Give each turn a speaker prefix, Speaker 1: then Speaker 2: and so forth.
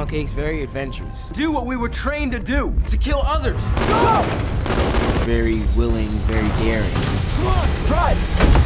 Speaker 1: Poundcake's very adventurous.
Speaker 2: Do what we were trained to do, to kill others. Go!
Speaker 1: Very willing, very daring.
Speaker 2: Come on, drive!